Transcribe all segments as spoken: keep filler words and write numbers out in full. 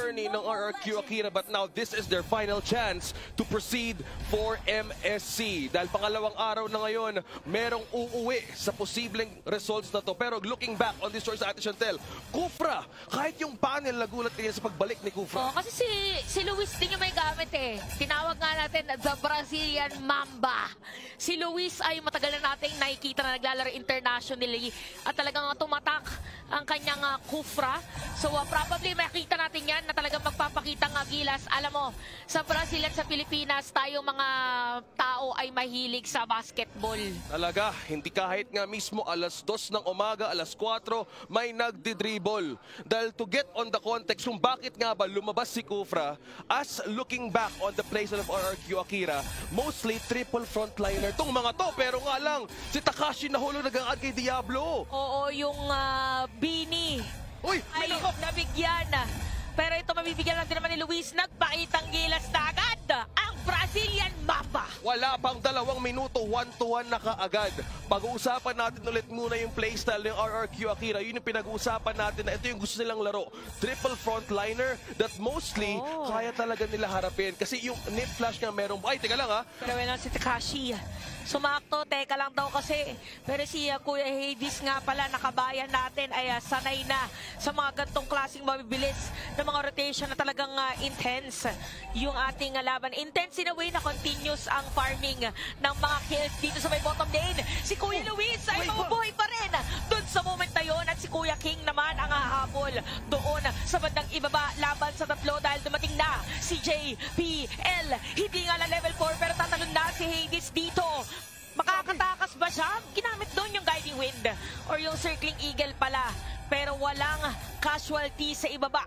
journey ng R R Q Akira, but now this is their final chance to proceed for M S C. Dahil pangalawang araw na ngayon, merong uuwi sa posibleng results na to. Pero looking back on this choice sa Ate Chantel, Kufra, kahit yung panel nagulat niya sa pagbalik ni Kufra. Oh, kasi si, si Luis din yung may gamit eh. Tinawag nga natin the Brazilian Mamba. Si Luis ay matagal na nating nakikita na naglalaro internationally at talagang tumatak ang kanyang uh, Kufra. So uh, probably makita natin yan na talagang magpapakita ng gilas. Alam mo, sa Brazil at sa Pilipinas, tayo mga tao ay mahilig sa basketball. Talaga, hindi kahit nga mismo alas dos ng umaga, alas kwatro, may nagdi-dribble. Dahil to get on the context kung bakit nga ba lumabas si Kufra, as looking back on the plays of R R Q Akira, mostly triple frontliner tong mga to. Pero nga lang, si Takashi nahulog nag-aad kay Diablo. Oo, yung uh, Bini Uy, ay nabigyan. Pero ito mabibigyan lang din naman ni Luis. Nagpakitang gilas na agad ang Brazilian Mamba. Wala pang dalawang minuto, one to one na kaagad. Pag-uusapan natin ulit muna yung playstyle ng R R Q Akira. Yun yung pinag-uusapan natin na ito yung gusto nilang laro. Triple frontliner that mostly oh. kaya talaga nila harapin. Kasi yung nip flash nga merong... Ay, teka lang ha. Pero wala si Takashi. Sumakto, teka lang daw kasi. Pero si uh, Kuya Hades nga pala, nakabayan natin ay uh, sanay na sa mga gantong klaseng mabibilis na mga rotation na talagang uh, intense yung ating uh, laban. Intense in a way na continuous ang farming ng mga kills dito sa may bottom lane. Si Kuya Luis ay mabubuhay pa rin doon sa moment na yun at si Kuya King naman ang hahabol doon sa bandang ibaba laban sa tatlo dahil dumating na si J P L. Hindi nga lang level four pero tatalon na si Hades dito. Makakatakas ba siya? Ginamit doon yung Guiding Wind or yung Circling Eagle pala. Pero walang casualty sa ibaba.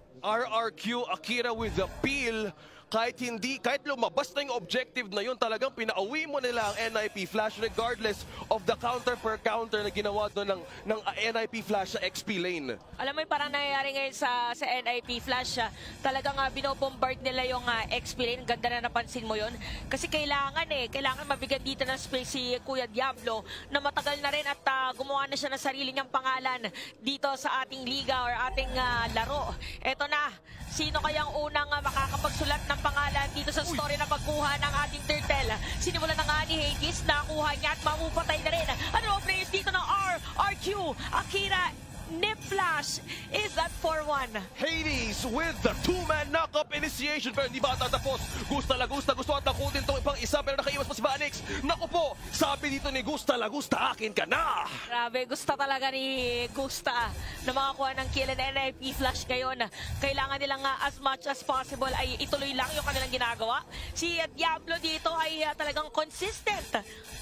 R R Q Akira with the peel. Kahit hindi, kahit lumabas na yung objective na yun, talagang pinauwi mo nila ang N I P Flash regardless of the counter per counter na ginawa doon ng, ng N I P Flash sa X P lane. Alam mo yung parang nangyayari ngayon sa, sa N I P Flash, uh, talagang uh, binobombard nila yung uh, X P lane. Ganda na napansin mo yun. Kasi kailangan eh, kailangan mabigyan dito ng space si Kuya Diablo na matagal na rin at uh, gumawa na siya ng sarili niyang pangalan dito sa ating liga or ating uh, laro. Eto na, sino kayang unang uh, makakapagsulat ng pangalan dito sa story na pagkuha ng ating turtle? Sinimulan na nga ni Hades, nakuha niya at mamupatay na rin. Ano ang players dito ng R R Q Akira? Nip Flash is at four one. Hades with the two-man knock-up initiation. Pero hindi ba tatapos? Gusta la gusta. Gusto at nakutin itong ipang isa. Pero nakaiwas pa si Vanix. Naku po, sabi dito ni Gusta la gusta, akin ka na. Grabe, gusta talaga ni Gusta na makakuha ng kill and N I P Flash ngayon. Kailangan nilang uh, as much as possible ay ituloy lang yung kanilang ginagawa. Si uh, Diablo dito ay uh, talagang consistent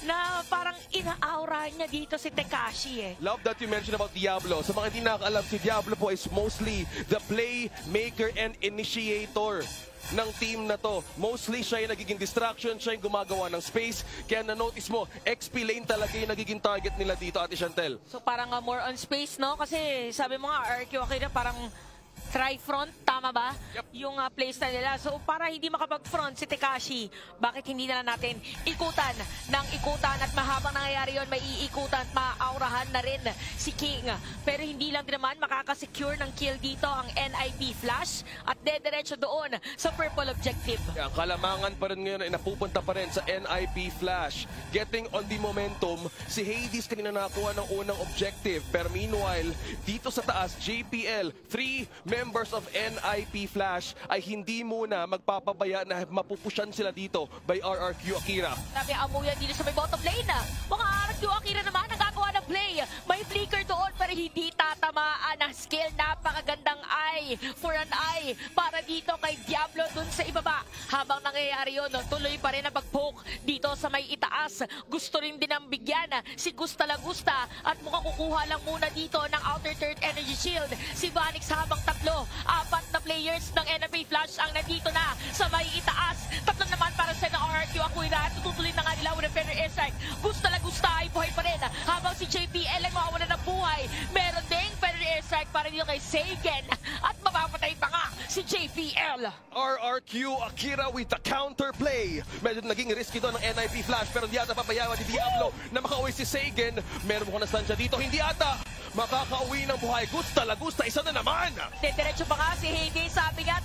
na parang ina-aura niya dito si Takashi eh. Love that you mentioned about Diablo. Sa mga hindi nakakaalam, si Diablo po is mostly the playmaker and initiator ng team na to. Mostly siya yung nagiging distraction, siya yung gumagawa ng space. Kaya na-notice mo, X P lane talaga yung nagiging target nila dito, Ate Chantel. So parang uh, more on space, no? Kasi sabi mo nga, R R Q Akira parang tri-front, tama ba? Yep. Yung uh, playstyle nila. So para hindi makapag-front si Takashi, bakit hindi na natin ikutan ng ikutan at mahabang nangyayari yun, may iikutan at maaurahan na rin si King. Pero hindi lang din naman makakasecure ng kill dito ang N I P Flash at dediretso doon sa purple objective. Ang kalamangan pa rin ngayon ay napupunta pa rin sa N I P Flash. Getting on the momentum, si Hades kanina nakakuha ng unang objective. Pero meanwhile, dito sa taas, J P L, three members of N I P Flash ay hindi muna magpapabaya na mapupusyan sila dito by R R Q Akira. Sabi amuyan dito sa may bottom lane. Mga R R Q Akira naman nagagawa ng play. May flicker doon pero hindi tatamaan ng skill. Napakagandang eye for an eye para dito kay Diablo dun sa ibaba. Habang nangyayari yun, tuloy pa rin ang pag-poke dito sa may itaas. Gusto rin din ang bigyan si Gusta la Gusta at mukhang kukuha lang muna dito ng outer third energy shield si Vanix habang tatlo, apat na players ng N I P Flash ang nandito na sa may itaas. Tatlo naman para sa ng R R Q Akira. Tutuloy na nga nila with a better airstrike. Gusta la Gusta ay buhay pa rin. Habang si J P L ay mawawala ng buhay. Meron ding better airstrike para dito kay Sagan. At mapapatay pa nga si J P L. R R Q Akira with the counterplay. Medyo naging risky doon ng N I P Flash pero hindi ata papayawan ni Diablo na makauwi si Sagan. Meron mo na stansya dito. Hindi ata makakauwi ng buhay. Gusta la Gusta, isa na naman. Diretso pa nga si Hades. Sabi nga,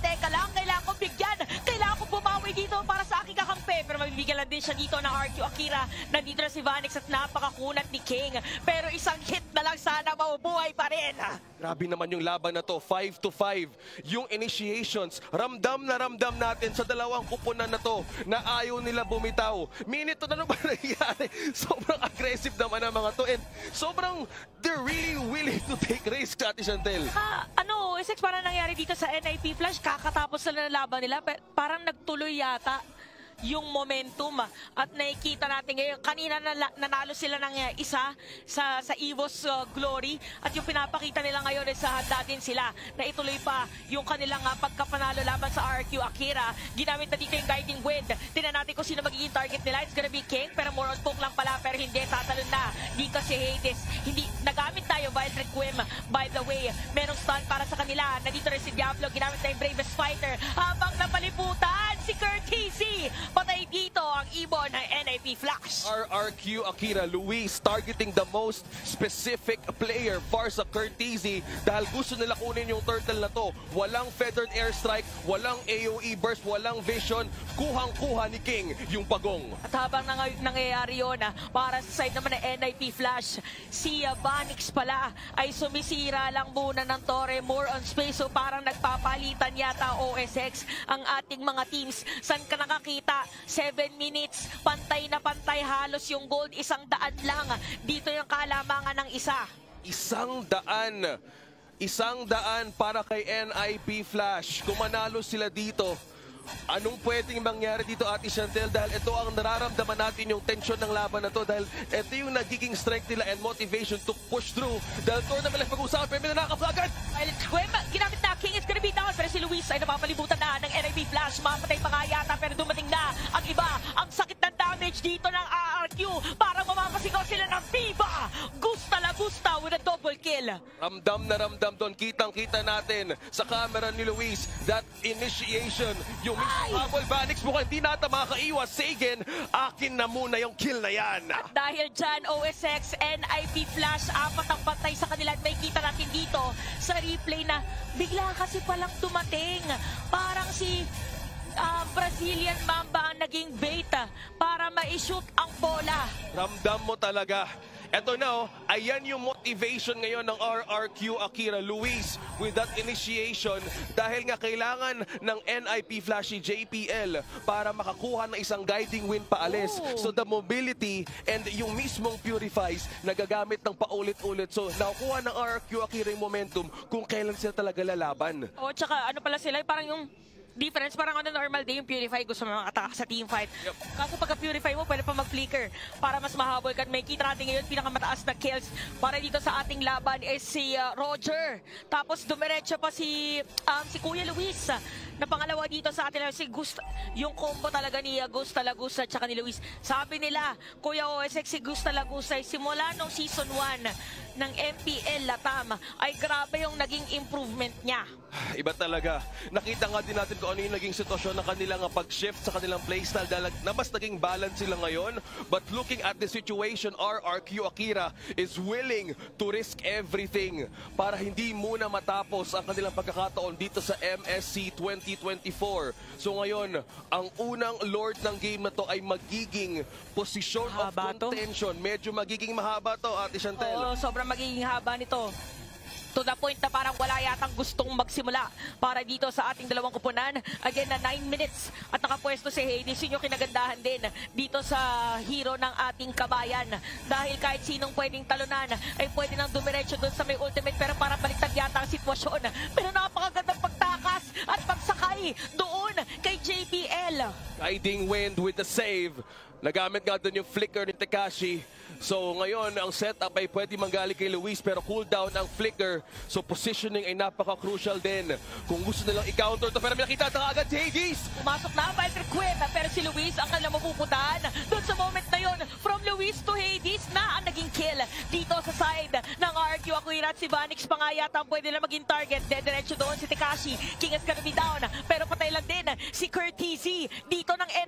Binibigyan lang din siya dito ng R Q Akira. Nandito na si Vanix at napakakunat ni King. Pero isang hit na lang sana mabubuhay pa rin. Grabe naman yung laban na to, five to five. Yung initiations, ramdam na ramdam natin sa dalawang kupunan na to na ayaw nila bumitaw. Minute to na ano ba nangyari? Sobrang aggressive naman ang mga to and sobrang they're really willing to take risks, Ate Chantel. Ah, ano, Essex, parang nangyari dito sa N I P Flash, kakatapos na ng laban nila, pe- parang nagtuloy yata yung momentum. At nakikita natin ngayon, kanina nala, nanalo sila ng uh, isa sa sa Evo's uh, Glory at yung pinapakita nila ngayon ay sa handa din sila na ituloy pa yung kanilang uh, pagkapanalo laban sa R Q Akira. Ginamit na dito yung Guiding Wind. Tingnan natin kung sino magiging target nila. It's gonna be King, pero more on poke lang pala, pero hindi, tatalon na dito si Hades. Hindi, nagamit tayo Wild Requiem. By the way, merong stun para sa kanila. Nandito rin si Diablo, ginamit na yung Bravest Fighter habang napaliputan si Curtisi. Patay dito ang ibon ng N I P Flash. R R Q Akira, Luis targeting the most specific player, Farsa Curtisi, dahil gusto nila kunin yung turtle na to. Walang feathered airstrike, walang A O E burst, walang vision. Kuhang-kuha ni King yung pagong. At habang nang nangyayari yun, ah, para sa side naman ng N I P Flash, si uh, Vanix pala ay sumisira lang muna ng Torre, more on space. So parang nagpapalitan yata O S X ang ating mga teams. San ka nakakita? seven minutes, pantay na pantay halos yung gold, isang daan lang. Dito yung kalamangan ng isa. Isang daan. Isang daan para kay N I P Flash. Kung manalo sila dito, anong pwedeng mangyari dito, Ate Chantel? Dahil ito ang nararamdaman natin yung tension ng laban na to. Dahil ito yung nagiging strength nila and motivation to push through. Dahil tournament lang pag-usapan, may nakakaflagan. Violet Squim, ginamit na. King is gonna be down. Pero si Luis ay napapalibutan na ng N I P Flash. Mapatay pa nga yata, pero dumating na ang iba. Ang sakit ng damage dito ng R R Q. Parang mamapasigaw sila ng Viva. Gusta la gusta with a double kill. Ramdam na ramdam doon. Kitang-kita natin sa camera ni Luis that initiation. Yung mismo habol, Vanix mukhang hindi nata makakaiwas. Sagen, akin na muna yung kill na yan. At dahil dyan, O S X, N I P Flash, apat ang patay sa kanila. At may kita natin dito sa replay na bigla kasi palang dumating. Parang si uh, Brazilian Mamba ang naging bait para ma-shoot ang bola. Ramdam mo talaga. Eto na, oh, ayan yung motivation ngayon ng R R Q Akira, Luis, with that initiation dahil nga kailangan ng N I P Flash J P L para makakuha ng isang guiding wind paalis. Oh. So the mobility and yung mismong purifies nagagamit ng paulit-ulit. So nakukuha ng R R Q Akira yung momentum kung kailan sila talaga lalaban. O, tsaka ano pala sila, parang yung difference, parang ano normal day yung Purify, gusto mo makataka sa team fight. Yep. Kaso pagka-Purify mo, pwede pa mag-flicker para mas mahabol ka. May kita natin ngayon, pinakamataas na kills para dito sa ating laban is si uh, Roger. Tapos dumiretso pa si um, si Kuya Luis na pangalawa dito sa atin, si Gusta. Yung combo talaga ni uh, Gusta Lagusa at saka ni Luis. Sabi nila, Kuya O S X, si Gusta Lagusa simula nung season one ng M P L Latam ay grabe yung naging improvement niya. Iba talaga. Nakita nga din natin kung ano yung naging sitwasyon ng kanilang pag-shift sa kanilang playstyle dahil na mas naging balance sila ngayon. But looking at the situation, R R Q Akira is willing to risk everything para hindi muna matapos ang kanilang pagkakataon dito sa M S C twenty twenty-four. So ngayon, ang unang lord ng game na to ay magiging position of Mahaba to. contention. Medyo magiging mahaba to, Ate Chantel. Oo, sobrang magiging haba nito. To the point na parang wala yatang gustong magsimula para dito sa ating dalawang kupunan. Again, na nine minutes at nakapwesto si Hades. Yun yung kinagandahan din dito sa hero ng ating kabayan. Dahil kahit sinong pwedeng talunan ay pwede nang dumiretso doon sa may ultimate, pero para baliktad yata ang sitwasyon. Pero napakagandang pagtakas at pagsakay doon kay J P L. Guiding wind with the save. Nagamit nga doon yung flicker ni Tekashi. So ngayon, ang setup ay pwede manggali kay Luis pero cooldown ang flicker. So positioning ay napaka-crucial din. Kung gusto nilang i-counter to, pero may nakita na agad si Hades. Pumasok na ang Wild Requiem, pero si Luis ang kanilang mapupuntahan. Doon sa moment na yon, from Luis to Hades na ang naging kill dito sa side ng R Q Akira at si Vanix pa nga yata ang pwede na maging target. Dediretso doon si Tekashi. King is gonna be down, pero patay lang din si Curtisi dito ng N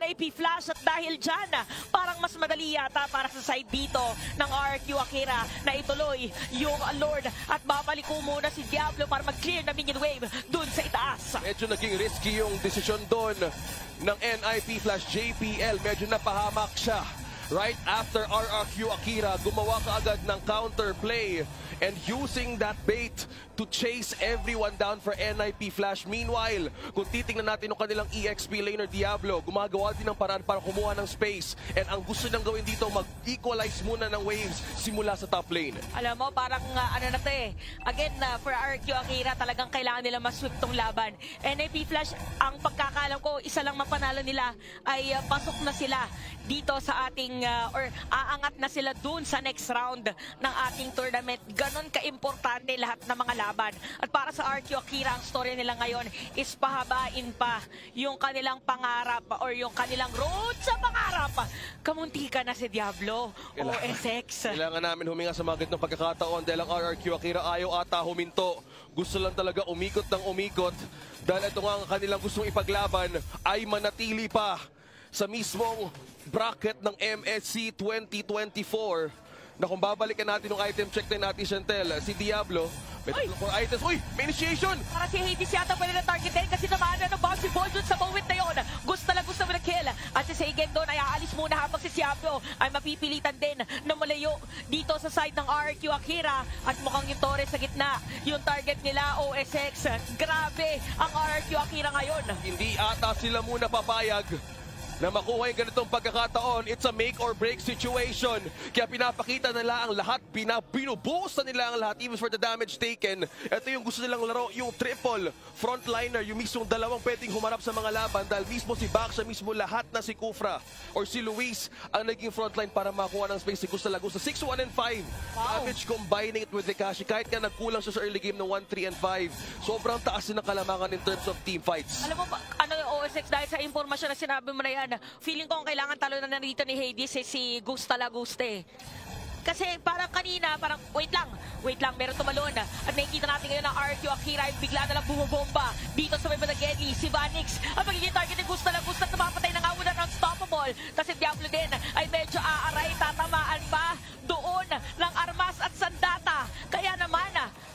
N A P Flash at dahil dyan, parang mas madali yata para sa side dito ng R R Q Akira na ituloy yung Lord at babalik ko muna si Diablo para mag-clear na minion wave dun sa itaas. Medyo naging risky yung desisyon doon ng N I P Flash. J P L, medyo napahamak siya. Right after R R Q Akira, gumawa ka agad ng counterplay and using that bait to chase everyone down for N I P Flash. Meanwhile, kung titingnan natin yung kanilang E X P laner Diablo, gumagawa din ng paraan para kumuha ng space. And ang gusto niyang gawin dito, mag-equalize muna ng waves simula sa top lane. Alam mo, parang uh, ano na to eh. Again, uh, for R R Q Akira, talagang kailangan nila mas-sweep tong laban. N I P Flash, ang pagkakalam ko, isa lang mapanalo nila ay uh, pasok na sila dito sa ating uh, or aangat na sila dun sa next round ng ating tournament. Ganon ka-importante lahat ng mga laban. At para sa R R Q Akira, ang story nila ngayon is pahabain pa yung kanilang pangarap or yung kanilang road sa pangarap. Kamunti ka na si Diablo o S X. Kailangan namin huminga sa mga gitnong pagkakataon dahil ang R R Q Akira ayaw ata huminto. Gusto lang talaga umikot ng umikot dahil ito nga ang kanilang gustong ipaglaban ay manatili pa sa mismong bracket ng M S C twenty twenty-four na kung babalikan natin yung item check na natin, Chantel, si Diablo, may tatlong core items. Uy, may initiation! Para si Hades yata pwede na targetin kasi naman na ng bouncy ball dun sa moment na yun. Gusto lang gusto mo na kill. At si Seigen doon ay aalis muna habang si Diablo ay mapipilitan din na malayo dito sa side ng R R Q Akira. At mukhang yung Torres sa gitna. Yung target nila, O S X. Grabe ang R R Q Akira ngayon. Hindi ata sila muna papayag na makuha yung ganitong pagkakataon. It's a make or break situation. Kaya pinapakita nila ang lahat, binubuhos na nila ang lahat even for the damage taken. Ito yung gusto nilang laro, yung triple frontliner, yung mismong dalawang pwedeng humarap sa mga laban dahil mismo si Baksha, mismo lahat na si Kufra or si Luis ang naging frontline para makuha ng space si Gusta Lagusa. six one and five. Wow. Damage combining it with Dekashi. Kahit nga nagkulang siya sa early game ng one three and five. Sobrang taas din ang kalamangan in terms of team fights. Alam mo ba, ano yung O S X dahil sa impormasyon na sinabi mo na yan, feeling ko ang kailangan talo na nandito ni Hades eh, si Gusta Laguste. Kasi parang kanina, parang wait lang, wait lang, meron tumalon. At nakikita natin ngayon ng R R Q Akira ay bigla na lang bumubomba dito sa may Badagedi. Si Vanix, ang magiging target ni Gusta Laguste at napapatay na nga muna ng unstoppable. Kasi Diablo din ay medyo aaray, tatamaan pa doon ng armas at sandata. Kaya naman,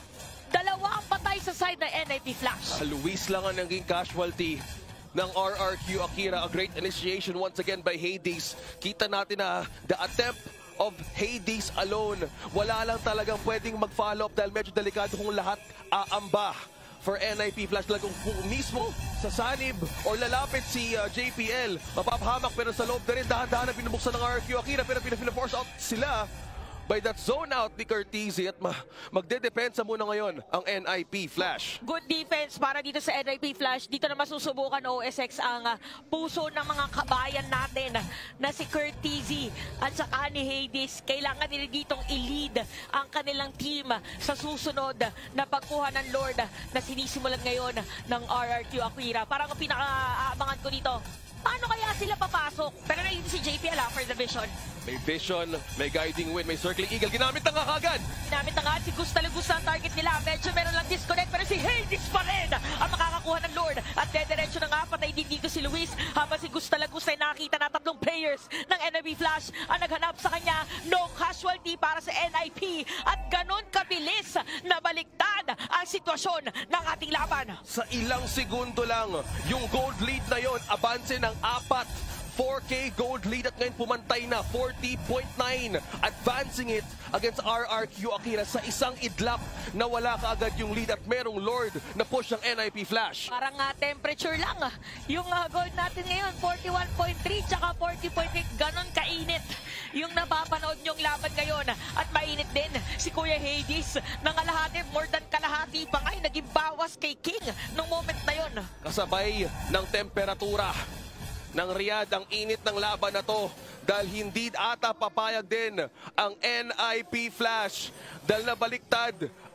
dalawa ang patay sa side ng N I P Flash. Luis lang ang naging casualty ng R R Q Akira. A great initiation once again by Hades. Kita natin na the attempt of Hades alone. Wala lang talagang pwedeng mag-follow up dahil medyo delikado kung lahat aamba for N I P Flash. Talagang kung mismo sa sanib or lalapit si uh, J P L, mapapahamak pero sa loob na rin dahan-dahan na binubuksan ng R R Q Akira pero pinapina-force out sila by that zone out ni Curtizi at ma magde-depensa muna ngayon ang N I P Flash. Good defense para dito sa N I P Flash. Dito na masusubukan O S X ang uh, puso ng mga kabayan natin na si Curtizi at saka ni Hades. Kailangan nila ditong i-lead ang kanilang team sa susunod na pagkuha ng Lord na sinisimulan ngayon ng R R Q Akira. Parang ang pinaka-aabangan ko dito, paano kaya sila papasok? Pero nahin si J P L for the vision. May vision, may guiding wind, may circling eagle. Ginamit na nga kagad. Ginamit na nga si Gusta Lagusa ang target nila. Medyo meron lang disconnect pero si Hades pa rin ang makakakuha ng Lord. At dediretso na nga patay din dito si Luis. Habang si Gusta Lagusa ay nakita na tatlong players ng N I P Flash ang naghanap sa kanya. No casualty para sa N I P. At ganon kabilis na baliktad ang sitwasyon ng ating laban. Sa ilang segundo lang, yung gold lead na yon, abanse ng apat. four K gold lead at ngayon pumantay na forty point nine, advancing it against R R Q Akira sa isang idlap na wala kaagad yung lead at merong Lord na push ng N I P Flash. Parang uh, temperature lang uh, yung uh, gold natin ngayon, forty-one point three tsaka forty point eight, ganon kainit yung napapanood nyong laban ngayon. At mainit din si Kuya Hades ng kalahati, more than kalahati pa ngay naging bawas kay King nung moment na yon. Kasabay ng temperatura ng Riyadh ang init ng laban na to dahil hindi ata papayag din ang N I P Flash dahil nabaliktad ang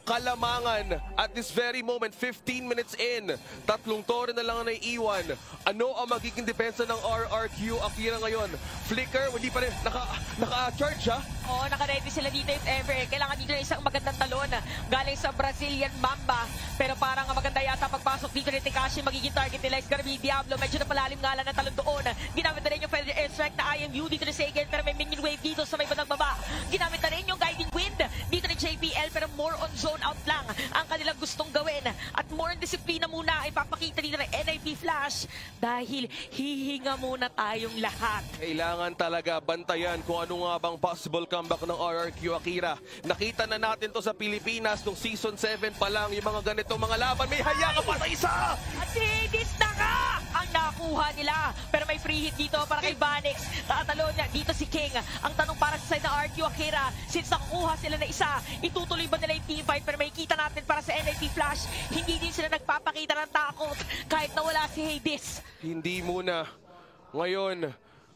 kalamangan at this very moment, fifteen minutes in, tatlong tore na lang ang naiiwan. Ano ang magiging depensa ng R R Q Akira ngayon? Flicker, hindi pa rin, naka, naka-charge ha? Oo, naka-ready sila dito if ever. Kailangan dito ng isang magandang talon galing sa Brazilian Mamba. Pero parang maganda yata pagpasok dito ni Tekashi, magiging target nila is gonna be Diablo. Medyo napalalim nga lang ng talon doon. Ginamit na rin yung Feather Airstrike na I M U dito ni Seigen, pero may minion wave dito sa may bandang baba. Ginamit na rin yung Guiding Wind dito ni J P L, pero more on zone out lang ang kanilang gustong gawin. At more on disiplina muna ay papakita dito ng N I P Flash dahil hihinga muna tayong lahat. Kailangan talaga bantayan kung ano nga bang possible comeback ng R R Q Akira. Nakita na natin to sa Pilipinas nung season seven pa lang, yung mga ganitong mga laban. May haya ka pa sa isa! At si Hades na nga ang nakuha nila. Pero may free hit dito para kay Vanix. Tatalo niya dito si King. Ang tanong para sa side ng R R Q Akira, since nakukuha sila na isa, itutuloy ba nila yung teamfight? Pero may kita natin para sa N I P Flash, hindi din sila nagpapakita ng takot kahit nawala si Hades. Hindi muna. Ngayon,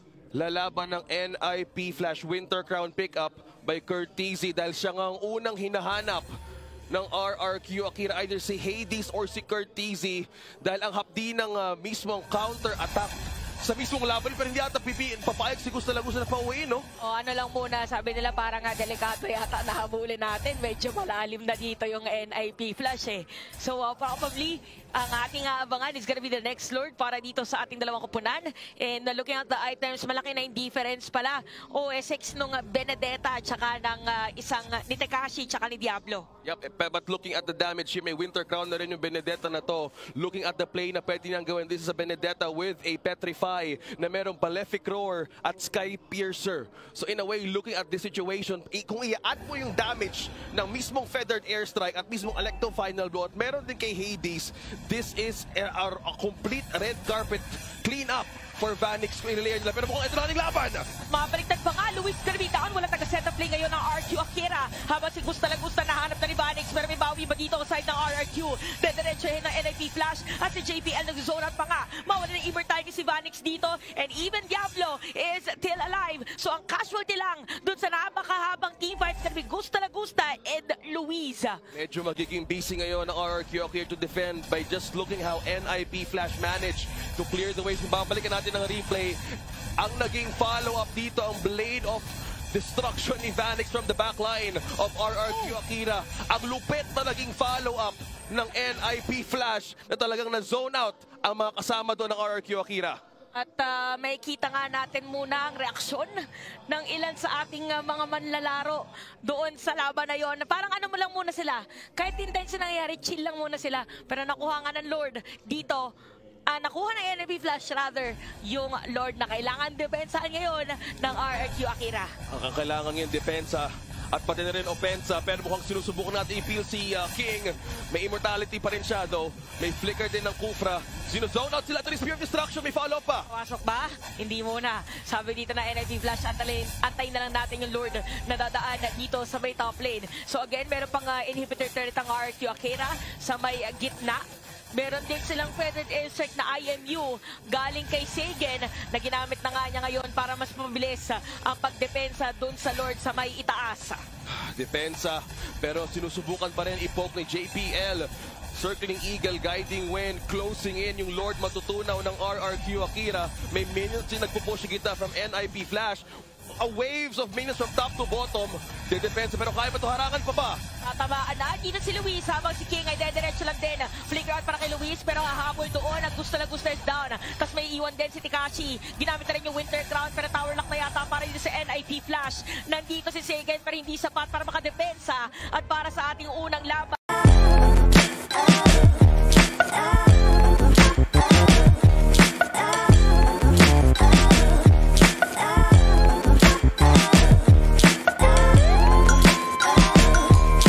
lalaban ng N I P Flash Winter Crown pickup by Curtizy dahil siya nga ang unang hinahanap ng R R Q Akira, either si Hades or si Curtizy, dahil ang hapdi ng uh, mismong counter-attack sa mismong laban, pero hindi ata pipiin, papayag si Gusto Lagusa na pauwiin, no? O ano lang muna, sabi nila parang nga delikado yata nahabulin natin. Medyo malalim na dito yung N I P Flash eh. So uh, probably, ang ating aabangan is gonna be the next Lord para dito sa ating dalawang kupunan. And uh, looking at the items, malaki na yung difference pala. O S X nung uh, Benedetta at saka ng uh, isang uh, ni Tekashi at saka ni Diablo. Yep, but looking at the damage, may Winter Crown na rin yung Benedetta na to. Looking at the play na pwede niyang gawin, this is a Benedetta with a Petrify na merong Malefic Roar at Sky Piercer. So in a way, looking at this situation, kung i-add mo yung damage ng mismong Feathered Airstrike at mismong Electro Final Blow at meron din kay Hades, this is a, a, a complete red carpet cleanup for Vanix kung inilayer nila. Pero mukhang ito na ating laban. Mabaliktad pa nga, Luis gonna be down. Walang taga-setup play ngayon ng R R Q Akira. Habang si Gusta Lagusta nahanap na ni Vanix. Pero may bawi ba dito sa side ng R R Q? Dediretsuhin ng N I P Flash. At si J P L nag-zone out pa nga. Mawala ng immortality si Vanix dito. And even Diablo is still alive. So ang casualty lang dun sa napakahabang teamfight gonna be Gusta Lagusta and Luis. Medyo magiging busy ngayon ng R R Q Akira to defend by just looking how N I P Flash managed to clear the ways. Babalikan natin ng replay. Ang naging follow-up dito, ang Blade of Destruction ni Vanix from the backline of R R Q Akira. Ang lupit na naging follow-up ng N I P Flash na talagang na-zone out ang mga kasama doon ng R R Q Akira. At uh, may kita nga natin muna ang reaksyon ng ilan sa ating uh, mga manlalaro doon sa laban na yon. Parang ano mo lang muna sila. Kahit intense na nangyayari, chill lang muna sila. Pero nakuha nga ng Lord dito. Uh, nakuha ng N I P Flash rather yung Lord na kailangan depensahan ngayon ng R R Q Akira. Ang kailangan yung depensa at pati na rin opensa, pero mukhang sinusubukan natin i-peel si uh, King. May immortality pa rin siya though. May flicker din ng Kufra. Zino-zone out sila to the Spear of Destruction. May follow-up pa. Pasok ba? Hindi muna. Sabi dito na N I P Flash, antayin, antayin na lang natin yung Lord na dadaan dito sa may top lane. So again, meron pang uh, inhibitor turret ang R R Q Akira sa may uh, gitna. Meron din silang Feathered Airstrike na I M U galing kay Seigen na ginamit na nga niya ngayon para mas mabilis ang pagdepensa dun sa Lord sa may itaas. Depensa, pero sinusubukan pa rin i-poke ni J P L. Circling Eagle, Guiding Wind, closing in yung Lord matutunaw ng R R Q Akira. May minions din nagpupush kita from N I P Flash. A waves of minions from top to bottom. De defense, pero kaya ba ito harangan pa ba? Tatamaan na. Dito si Luis habang si King ay dediretso lang din. Flicker out para kay Luis pero hahabol doon. At gusto na gusto is down. Tapos may iwan din si Tekashi. Ginamit na rin yung Winter Crown pero tower lock na yata para dito sa N I P Flash. Nandito si Seigen pero hindi sapat para makadepensa. At para sa ating unang laban.